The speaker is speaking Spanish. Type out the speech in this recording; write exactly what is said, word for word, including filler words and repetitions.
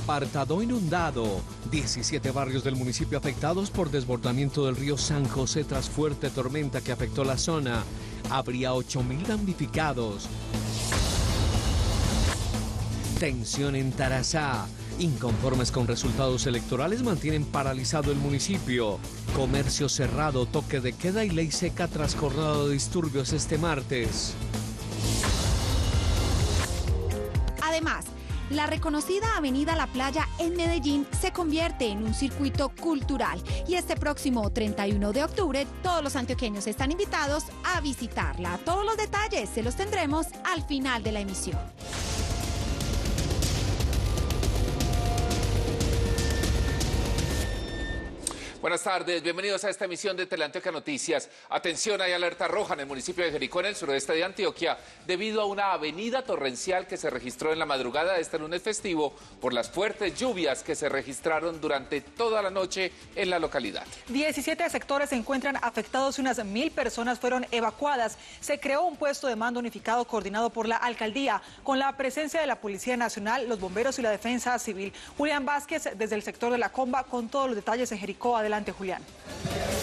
Apartado inundado. diecisiete barrios del municipio afectados por desbordamiento del río San José tras fuerte tormenta que afectó la zona. Habría ocho mil damnificados. Tensión en Tarazá. Inconformes con resultados electorales mantienen paralizado el municipio. Comercio cerrado, toque de queda y ley seca tras jornada de disturbios este martes. Además, la reconocida Avenida La Playa en Medellín se convierte en un circuito cultural y este próximo treinta y uno de octubre todos los antioqueños están invitados a visitarla. Todos los detalles se los tendremos al final de la emisión. Buenas tardes, bienvenidos a esta emisión de Teleantioquia Noticias. Atención, hay alerta roja en el municipio de Jericó, en el suroeste de Antioquia, debido a una avenida torrencial que se registró en la madrugada de este lunes festivo por las fuertes lluvias que se registraron durante toda la noche en la localidad. diecisiete sectores se encuentran afectados y unas mil personas fueron evacuadas. Se creó un puesto de mando unificado coordinado por la alcaldía, con la presencia de la Policía Nacional, los bomberos y la Defensa Civil. Julián Vázquez, desde el sector de La Comba, con todos los detalles en Jericó. Adelante, Julián.